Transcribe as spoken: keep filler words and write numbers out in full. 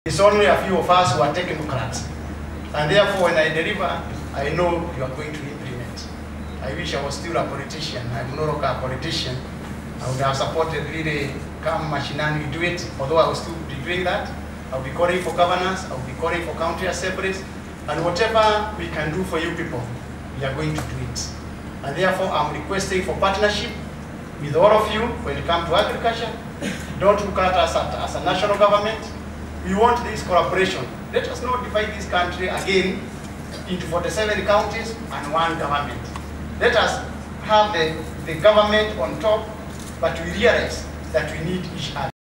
It's only a few of us who are technocrats. And therefore, when I deliver, I know you are going to implement. I wish I was still a politician. I'm no longer a politician. I would have supported really come machinani, we do it, although I will still be doing that. I'll be calling for governors, I'll be calling for county assemblies, and whatever we can do for you people, we are going to do it. And therefore, I'm requesting for partnership with all of you when it comes to agriculture. Don't look at us as a national government. We want this collaboration. Let us not divide this country again into forty-seven counties and one government. Let us have the, the government on top, but we realize that we need each other.